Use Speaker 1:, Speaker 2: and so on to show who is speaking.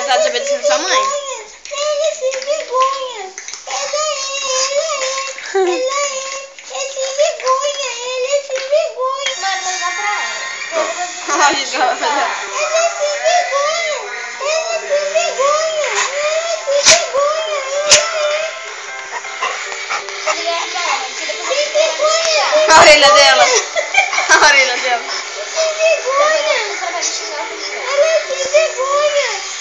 Speaker 1: tá desobedecendo sua mãe.
Speaker 2: Ele é sem vergonha. Ele é sem vergonha. Ele é sem vergonha. Mano, vou ligar pra ela.
Speaker 1: Ele é sem vergonha.
Speaker 2: Ele é sem vergonha. Ele é sem vergonha. Sem vergonha.
Speaker 1: A orelha dela. A orelha dela.
Speaker 2: Sem vergonha. Ela é sem vergonha.